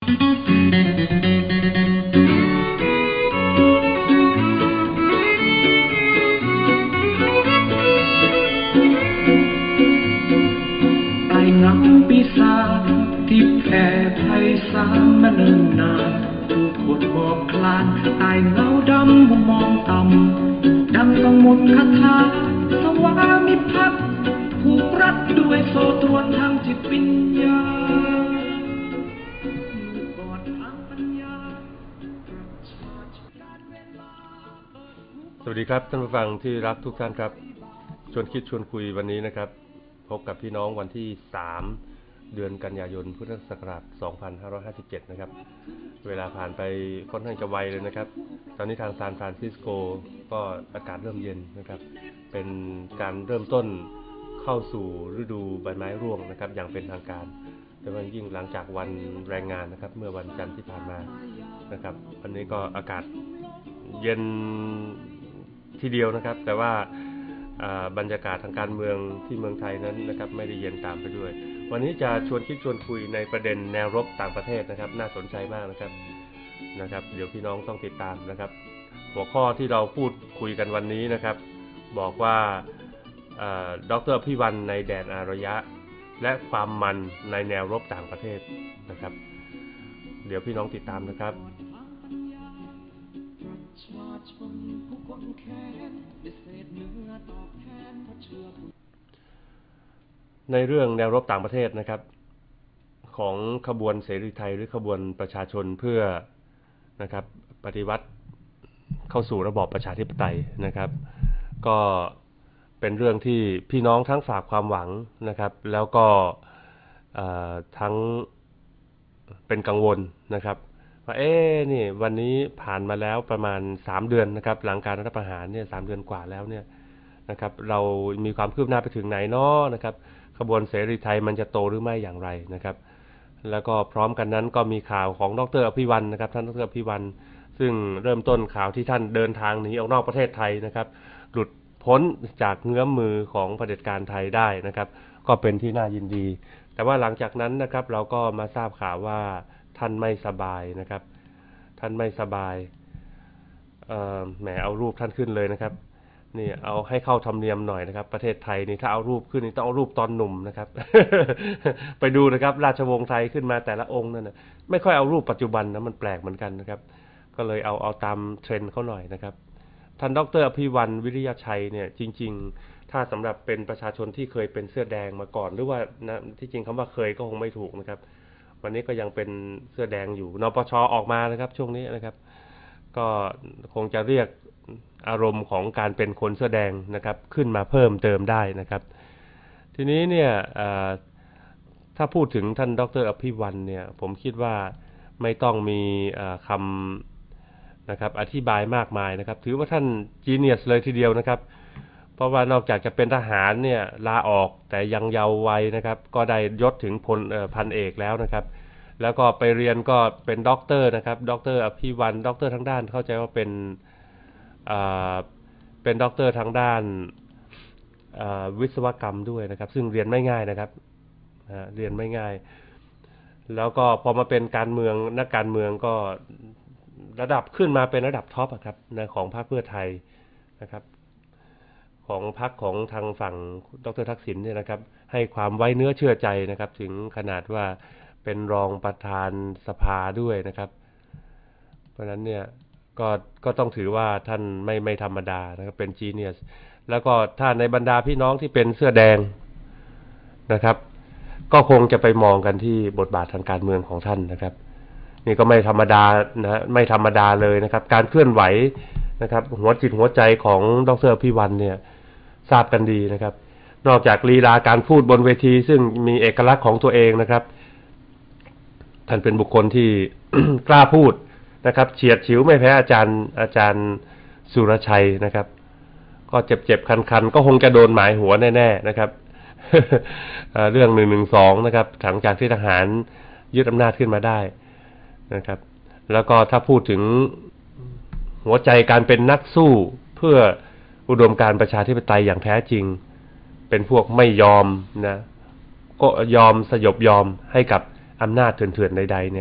ไอ้เงาปีศาจที่แผ่ไพศาลมาเนิ่นนานผู้คนบอบคลานไอ้เงาดำมุมมองต่ำดังต้องมนต์คาถาสวามิภักดิ์ผูกรัดด้วยโซ่ตรวนทางจิตวิญญาณมืดบอดทางปัญญาชาติการเวลาสวัสดีครับท่านผู้ฟังที่รักทุกท่านครับชวนคิดชวนคุยวันนี้นะครับพบกับพี่น้องวันที่3เดือนกันยายนพุทธศักราช2557นะครับเวลาผ่านไปค่อนข้างจะไวเลยนะครับตอนนี้ทางซานฟรานซิสโกก็อากาศเริ่มเย็นนะครับเป็นการเริ่มต้นเข้าสู่ฤดูใบไม้ร่วงนะครับอย่างเป็นทางการโดยเฉพาะยิ่งหลังจากวันแรงงานนะครับเมื่อวันจันทร์ที่ผ่านมานะครับวันนี้ก็อากาศเย็นทีเดียวนะครับแต่ว่าบรรยากาศทางการเมืองที่เมืองไทยนั้นนะครับไม่ได้เย็นตามไปด้วยวันนี้จะชวนคิดชวนคุยในประเด็นแนวรบต่างประเทศนะครับน่าสนใจมากนะครับเดี๋ยวพี่น้องต้องติดตามนะครับหัวข้อที่เราพูดคุยกันวันนี้นะครับบอกว่าดร.พิวันในแดนอารยะและความมันในแนวรบต่างประเทศนะครับเดี๋ยวพี่น้องติดตามนะครับในเรื่องแนวรบต่างประเทศนะครับของขบวนเสรีไทยหรือขบวนประชาชนเพื่อนะครับปฏิวัติเข้าสู่ระบอบประชาธิปไตยนะครับก็เป็นเรื่องที่พี่น้องทั้งฝากความหวังนะครับแล้วก็ทั้งเป็นกังวลนะครับว่านี่วันนี้ผ่านมาแล้วประมาณ3เดือนนะครับหลังการรัฐประหารเนี่ย3เดือนกว่าแล้วเนี่ยนะครับเรามีความคืบหน้าไปถึงไหนเนาะนะครับขบวนเสรีไทยมันจะโตหรือไม่อย่างไรนะครับแล้วก็พร้อมกันนั้นก็มีข่าวของดร.อภิวันนะครับท่านดร.อภิวันซึ่งเริ่มต้นข่าวที่ท่านเดินทางหนีออกนอกประเทศไทยนะครับหลุดพ้นจากเงื้อมมือของเผด็จการไทยได้นะครับก็เป็นที่น่ายินดีแต่ว่าหลังจากนั้นนะครับเราก็มาทราบข่าวว่าท่านไม่สบายนะครับท่านไม่สบายแหมเอารูปท่านขึ้นเลยนะครับนี่เอาให้เข้าธรรมเนียมหน่อยนะครับประเทศไทยนี่ถ้าเอารูปขึ้นนี่ต้องเอารูปตอนหนุ่มนะครับ ไปดูนะครับราชวงศ์ไทยขึ้นมาแต่ละองค์นั่นนะไม่ค่อยเอารูปปัจจุบันนะมันแปลกเหมือนกันนะครับก็เลยเอาตามเทรนด์เขาหน่อยนะครับท่านดร.อภิวันวิริยชัยเนี่ยจริงๆถ้าสำหรับเป็นประชาชนที่เคยเป็นเสื้อแดงมาก่อนหรือว่านะที่จริงคำว่าเคยก็คงไม่ถูกนะครับวันนี้ก็ยังเป็นเสื้อแดงอยู่นปช.ออกมานะครับช่วงนี้นะครับก็คงจะเรียกอารมณ์ของการเป็นคนเสื้อแดงนะครับขึ้นมาเพิ่มเติมได้นะครับทีนี้เนี่ยถ้าพูดถึงท่านดร.อภิวันเนี่ยผมคิดว่าไม่ต้องมีคำนะครับอธิบายมากมายนะครับถือว่าท่านจีเนียสเลยทีเดียวนะครับเพราะว่านอกจากจะเป็นทหารเนี่ยลาออกแต่ยังเยาว์วัยนะครับก็ได้ยศถึงพันเอกแล้วนะครับแล้วก็ไปเรียนก็เป็นด็อกเตอร์นะครับด็อกเตอร์อภิวันด็อกเตอร์ทั้งด้านเข้าใจว่าเป็นด็อกเตอร์ทางด้านวิศวกรรมด้วยนะครับซึ่งเรียนไม่ง่ายนะครับเรียนไม่ง่ายแล้วก็พอมาเป็นการเมืองนักการเมืองก็ระดับขึ้นมาเป็นระดับท็อปครับนะของพรรคเพื่อไทยนะครับของพรรคของทางฝั่งดร.ทักษิณเนี่ยนะครับให้ความไว้เนื้อเชื่อใจนะครับถึงขนาดว่าเป็นรองประธานสภาด้วยนะครับเพราะฉะนั้นเนี่ยก็ต้องถือว่าท่านไม่ธรรมดานะครับเป็นจีเนียสแล้วก็ถ้าในบรรดาพี่น้องที่เป็นเสื้อแดงนะครับก็คงจะไปมองกันที่บทบาททางการเมืองของท่านนะครับนี่ก็ไม่ธรรมดานะไม่ธรรมดาเลยนะครับการเคลื่อนไหวนะครับหัวจิตหัวใจของดร.อภิวันเนี่ยทราบกันดีนะครับนอกจากลีลาการพูดบนเวทีซึ่งมีเอกลักษณ์ของตัวเองนะครับท่านเป็นบุคคลที่ กล้าพูดนะครับเฉียดฉิวไม่แพ้อาจารย์สุรชัยนะครับก็เจ็บๆคันๆก็คงจะโดนหมายหัวแน่ๆนะครับ เรื่อง112นะครับหลังจากที่ทหารยึดอำนาจขึ้นมาได้นะครับแล้วก็ถ้าพูดถึงหัวใจการเป็นนักสู้เพื่ออุดมการณ์ประชาธิปไตยอย่างแท้จริงเป็นพวกไม่ยอมนะก็ยอมสยบยอมให้กับอำนาจเถื่อนๆใดๆเนี่ย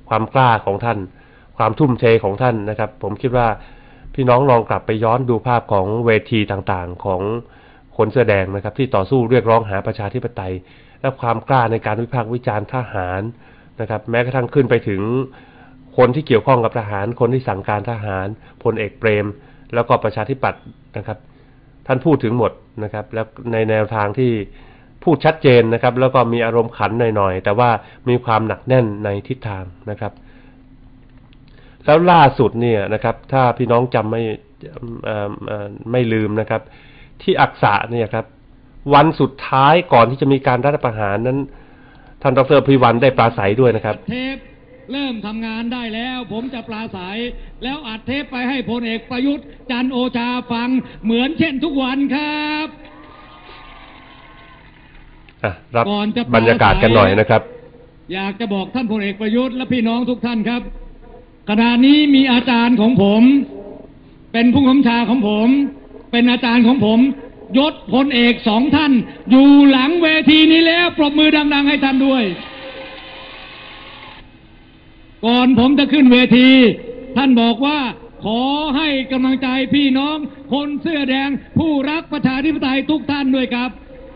ความกล้าของท่านความทุ่มเทของท่านนะครับผมคิดว่าพี่น้องลองกลับไปย้อนดูภาพของเวทีต่างๆของคนเสื้อแดงนะครับที่ต่อสู้เรียกร้องหาประชาธิปไตยและความกล้าในการวิพากษ์วิจารณ์ทหารนะครับแม้กระทั่งขึ้นไปถึงคนที่เกี่ยวข้องกับทหารคนที่สั่งการทหารพลเอกเปรมแล้วก็ประชาธิปัตย์นะครับท่านพูดถึงหมดนะครับแล้วในแนวทางที่พูดชัดเจนนะครับแล้วก็มีอารมณ์ขันหน่อยๆแต่ว่ามีความหนักแน่นในทิศทางนะครับแล้วล่าสุดเนี่ยนะครับถ้าพี่น้องจำไม่ลืมนะครับที่อักษะเนี่ยครับวันสุดท้ายก่อนที่จะมีการรัฐประหารนั้นท่านดร.พิวันได้ปราศัยด้วยนะครับเทปเริ่มทำงานได้แล้วผมจะปราศัยแล้วอัดเทปไปให้พลเอกประยุทธ์จันทร์โอชาฟังเหมือนเช่นทุกวันครับรับบรรยากาศกันหน่อยนะครับอยากจะบอกท่านพลเอกประยุทธ์และพี่น้องทุกท่านครับขณะนี้มีอาจารย์ของผมเป็นผู้บัญชาของผมเป็นอาจารย์ของผมยศพลเอก2 ท่านอยู่หลังเวทีนี้แล้วปรบมือดังๆให้ท่านด้วยก่อนผมจะขึ้นเวทีท่านบอกว่าขอให้กำลังใจพี่น้องคนเสื้อแดงผู้รักประชาธิปไตยทุกท่านด้วยครับ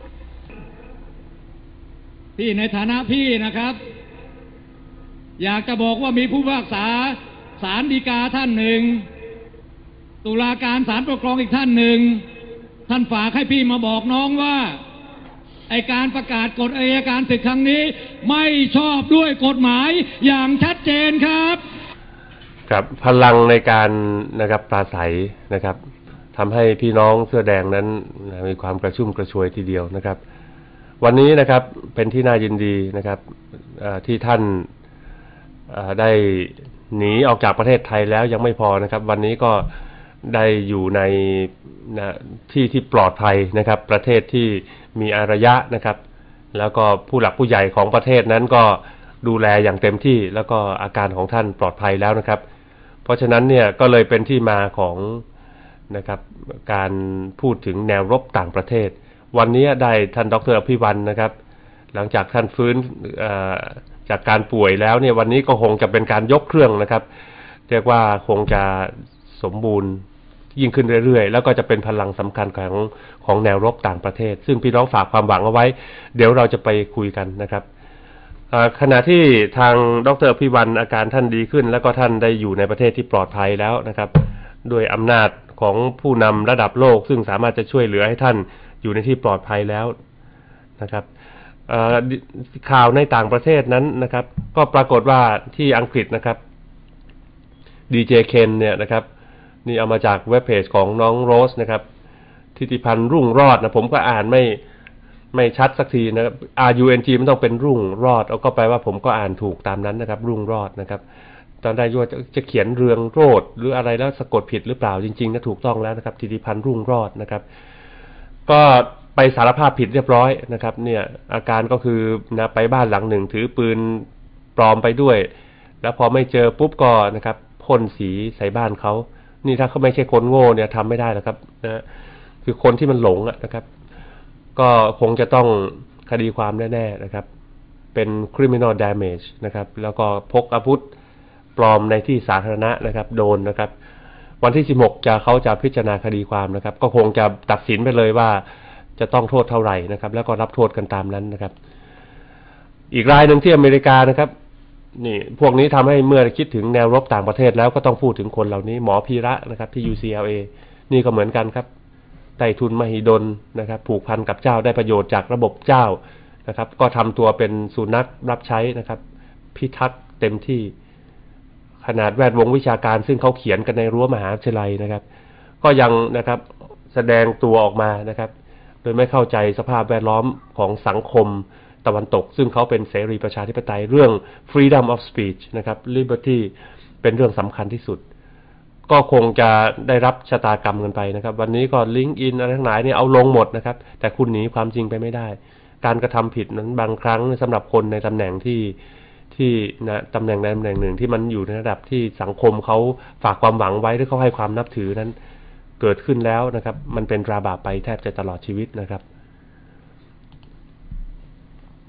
พี่ในฐานะพี่นะครับอยากจะบอกว่ามีผู้พิพากษาศาลฎีกาท่านหนึ่งตุลาการศาลปกครองอีกท่านหนึ่งท่านฝากให้พี่มาบอกน้องว่าไอ้การประกาศกฎอัยการศึกครั้งนี้ไม่ชอบด้วยกฎหมายอย่างชัดเจนครับครับพลังในการนะครับปราศัยนะครับทำให้พี่น้องเสื้อแดงนั้นมีความกระชุ่มกระชวยทีเดียวนะครับวันนี้นะครับเป็นที่น่ายินดีนะครับที่ท่านได้หนีออกจากประเทศไทยแล้วยังไม่พอนะครับวันนี้ก็ได้อยู่ในที่ที่ปลอดภัยนะครับประเทศที่มีอารยะนะครับแล้วก็ผู้หลักผู้ใหญ่ของประเทศนั้นก็ดูแลอย่างเต็มที่แล้วก็อาการของท่านปลอดภัยแล้วนะครับเพราะฉะนั้นเนี่ยก็เลยเป็นที่มาของนะครับการพูดถึงแนวรบต่างประเทศวันนี้ได้ท่านดร.อภิวันนะครับหลังจากท่านฟื้นจากการป่วยแล้วเนี่ยวันนี้ก็คงจะเป็นการยกเครื่องนะครับเรียกว่าคงจะสมบูรณ์ยิ่งขึ้นเรื่อยๆแล้วก็จะเป็นพลังสำคัญของแนวรบต่างประเทศซึ่งพี่น้องฝากความหวังเอาไว้เดี๋ยวเราจะไปคุยกันนะครับขณะที่ทางดร.อภิวันอาการท่านดีขึ้นแล้วก็ท่านได้อยู่ในประเทศที่ปลอดภัยแล้วนะครับด้วยอำนาจของผู้นำระดับโลกซึ่งสามารถจะช่วยเหลือให้ท่านอยู่ในที่ปลอดภัยแล้วนะครับข่าวในต่างประเทศนั้นนะครับก็ปรากฏว่าที่อังกฤษนะครับดีเจเคนเนี่ยนะครับนี่เอามาจากเว็บเพจของน้องโรสนะครับทิติพันธ์รุ่งรอดนะผมก็อ่านไม่ชัดสักทีนะครับ RUNG มันต้องเป็นรุ่งรอดเอาก็แปลว่าผมก็อ่านถูกตามนั้นนะครับรุ่งรอดนะครับตอนแรกว่าจะเขียนเรืองโรจน์หรืออะไรแล้วสะกดผิดหรือเปล่าจริงๆนะถูกต้องแล้วนะครับทิติพันธ์รุ่งรอดนะครับก็ไปสารภาพผิดเรียบร้อยนะครับเนี่ยอาการก็คือนะไปบ้านหลังหนึ่งถือปืนปลอมไปด้วยแล้วพอไม่เจอปุ๊บก็นะครับพ่นสีใส่บ้านเขานี่ถ้าเขาไม่ใช่คนโง่เนี่ยทำไม่ได้แล้วครับนะคือคนที่มันหลงนะครับก็คงจะต้องคดีความแน่ๆนะครับเป็น criminal damage นะครับแล้วก็พกอาวุธปลอมในที่สาธารณะนะครับโดนนะครับวันที่16เขาจะพิจารณาคดีความนะครับก็คงจะตัดสินไปเลยว่าจะต้องโทษเท่าไหร่นะครับแล้วก็รับโทษกันตามนั้นนะครับอีกรายหนึ่งที่อเมริกานะครับนี่พวกนี้ทำให้เมื่อคิดถึงแนวรบต่างประเทศแล้วก็ต้องพูดถึงคนเหล่านี้หมอพีระนะครับที่ UCLA นี่ก็เหมือนกันครับไต้ทุนมหิดลนะครับผูกพันกับเจ้าได้ประโยชน์จากระบบเจ้านะครับก็ทำตัวเป็นสุนัขรับใช้นะครับพิทักษ์เต็มที่ขนาดแวดวงวิชาการซึ่งเขาเขียนกันในรั้วมหาวิทยาลัยนะครับก็ยังนะครับแสดงตัวออกมานะครับโดยไม่เข้าใจสภาพแวดล้อมของสังคมตะวันตกซึ่งเขาเป็นเสรีประชาธิปไตยเรื่อง freedom of speech นะครับ liberty เป็นเรื่องสำคัญที่สุดก็คงจะได้รับชะตากรรมกันไปนะครับวันนี้ก็ LinkedIn อะไรทั้งหลายเนี่ยเอาลงหมดนะครับแต่คุณหนีความจริงไปไม่ได้การกระทำผิดนั้นบางครั้งสำหรับคนในตำแหน่งที่นะตำแหน่งใดตำแหน่งหนึ่งที่มันอยู่ในระดับที่สังคมเขาฝากความหวังไว้หรือเขาให้ความนับถือนั้นเกิดขึ้นแล้วนะครับมันเป็นตราบาปไปแทบจะตลอดชีวิตนะครับ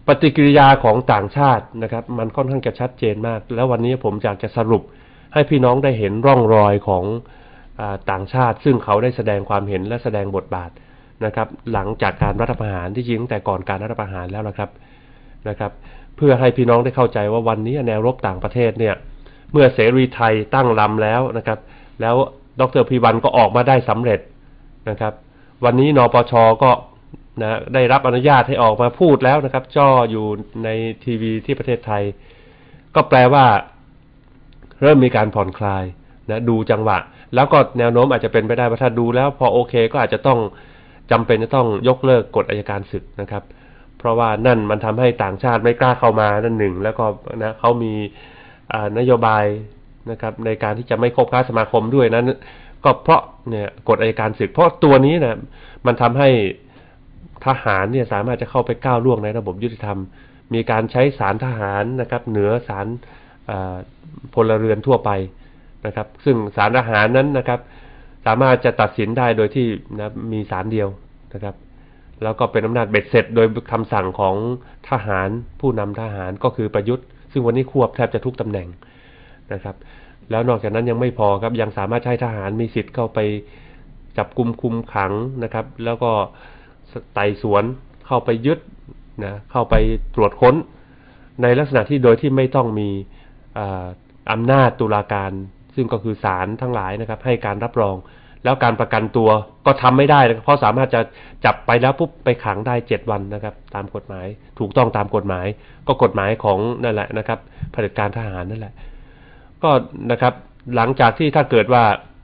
ปฏิกิริยาของต่างชาตินะครับมันค่อนข้างจะชัดเจนมากแล้ววันนี้ผมอยากจะสรุปให้พี่น้องได้เห็นร่องรอยของต่างชาติซึ่งเขาได้แสดงความเห็นและแสดงบทบาทนะครับหลังจากการรัฐประหารที่จริงตั้งแต่ก่อนการรัฐประหารแล้วนะครับเพื่อให้พี่น้องได้เข้าใจว่าวันนี้แนวรบต่างประเทศเนี่ยเมื่อเสรีไทยตั้งลำแล้วนะครับแล้วดร.พิวัลย์ก็ออกมาได้สำเร็จนะครับวันนี้นปช.ก็ได้รับอนุญาตให้ออกมาพูดแล้วนะครับจ่ออยู่ในทีวีที่ประเทศไทยก็แปลว่าเริ่มมีการผ่อนคลายนะดูจังหวะแล้วก็แนวโน้มอาจจะเป็นไปได้ว่าถ้าดูแล้วพอโอเคก็อาจจะต้องจำเป็นจะต้องยกเลิกกฎอัยการศึกนะครับเพราะว่านั่นมันทำให้ต่างชาติไม่กล้าเข้ามานั่นหนึ่งแล้วก็นะเขามีนโยบายนะครับในการที่จะไม่คบค้าสมาคมด้วยนั้นก็เพราะเนี่ยกฎอัยการศึกเพราะตัวนี้นะมันทำให้ทหารเนี่ยสามารถจะเข้าไปก้าวล่วงในระบบยุติธรรมมีการใช้ศาลทหารนะครับเหนือศาลพลเรือนทั่วไปนะครับซึ่งศาลทหารนั้นนะครับสามารถจะตัดสินได้โดยที่นะมีศาลเดียวนะครับแล้วก็เป็นอำนาจเบ็ดเสร็จโดยคำสั่งของทหารผู้นำทหารก็คือประยุทธ์ซึ่งวันนี้ควบแทบจะทุกตำแหน่งนะครับแล้วนอกจากนั้นยังไม่พอครับยังสามารถใช้ทหารมีสิทธิ์เข้าไปจับกุมคุมขังนะครับแล้วก็ไต่สวนเข้าไปยึดนะเข้าไปตรวจค้นในลักษณะที่โดยที่ไม่ต้องมีอำนาจตุลาการซึ่งก็คือศาลทั้งหลายนะครับให้การรับรองแล้วการประกันตัวก็ทำไม่ได้เพราะสามารถจะจับไปแล้วปุ๊บไปขังได้7 วันนะครับตามกฎหมายถูกต้องตามกฎหมายก็กฎหมายของนั่นแหละนะครับเผด็จการทหารนั่นแหละก็นะครับหลังจากที่ถ้าเกิดว่า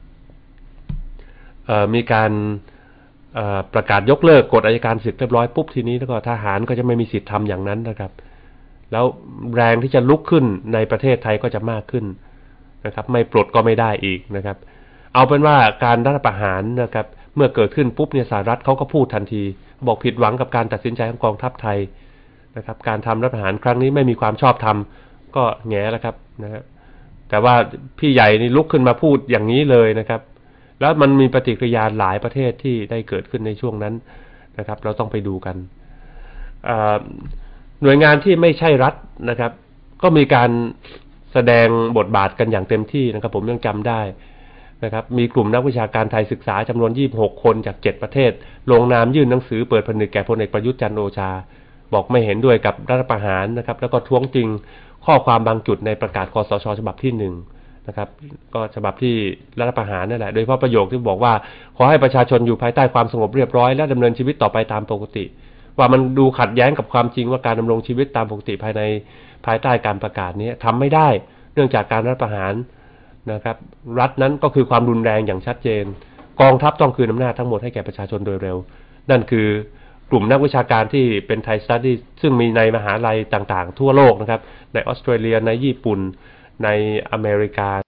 มีการประกาศยกเลิกกฎอัยการศึกเรียบร้อยปุ๊บทีนี้แล้วก็ทหารก็จะไม่มีสิทธิ์ทำอย่างนั้นนะครับแล้วแรงที่จะลุกขึ้นในประเทศไทยก็จะมากขึ้นนะครับไม่ปลดก็ไม่ได้อีกนะครับเอาเป็นว่าการรัฐประหารนะครับเมื่อเกิดขึ้นปุ๊บเนี่ยสหรัฐเขาก็พูดทันทีบอกผิดหวังกับการตัดสินใจของกองทัพไทยนะครับการทำรัฐประหารครั้งนี้ไม่มีความชอบธรรมก็แง่แล้วครับนะครับแต่ว่าพี่ใหญ่นี่ลุกขึ้นมาพูดอย่างนี้เลยนะครับแล้วมันมีปฏิกิริยาหลายประเทศที่ได้เกิดขึ้นในช่วงนั้นนะครับเราต้องไปดูกันหน่วยงานที่ไม่ใช่รัฐนะครับก็มีการแสดงบทบาทกันอย่างเต็มที่นะครับผมยังจำได้นะครับมีกลุ่มนักวิชาการไทยศึกษาจำนวน26 คนจาก7 ประเทศลงนามยื่นหนังสือเปิดผนึกแก่พลเอกประยุทธ์จันทร์โอชาบอกไม่เห็นด้วยกับรัฐประหารนะครับแล้วก็ท้วงติงข้อความบางจุดในประกาศคสช.ฉบับที่1นะครับก็ฉบับที่รัฐประหารนั่นแหละโดยเฉพาะประโยคที่บอกว่าขอให้ประชาชนอยู่ภายใต้ความสงบเรียบร้อยและดำเนินชีวิตต่อไปตามปกติว่ามันดูขัดแย้งกับความจริงว่าการดำรงชีวิตตามปกติภายใต้การประกาศนี้ทำไม่ได้เนื่องจากการรัฐประหารนะครับรัฐนั้นก็คือความรุนแรงอย่างชัดเจนกองทัพต้องคืนอำนาจทั้งหมดให้แก่ประชาชนโดยเร็วนั่นคือกลุ่มนักวิชาการที่เป็นไทยสตั๊ดดี้ซึ่งมีในมหาลัยต่างๆทั่วโลกนะครับในออสเตรเลียในญี่ปุ่นในอเมริกา